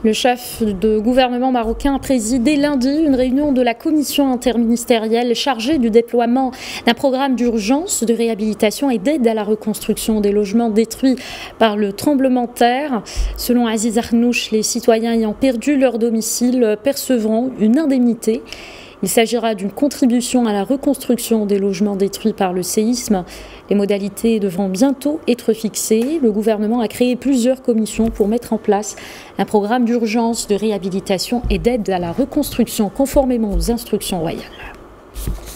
Le chef de gouvernement marocain a présidé lundi une réunion de la commission interministérielle chargée du déploiement d'un programme d'urgence de réhabilitation et d'aide à la reconstruction des logements détruits par le tremblement de terre. Selon Aziz Arnouch, les citoyens ayant perdu leur domicile percevront une indemnité. Il s'agira d'une contribution à la reconstruction des logements détruits par le séisme. Les modalités devront bientôt être fixées. Le gouvernement a créé plusieurs commissions pour mettre en place un programme d'urgence de réhabilitation et d'aide à la reconstruction conformément aux instructions royales.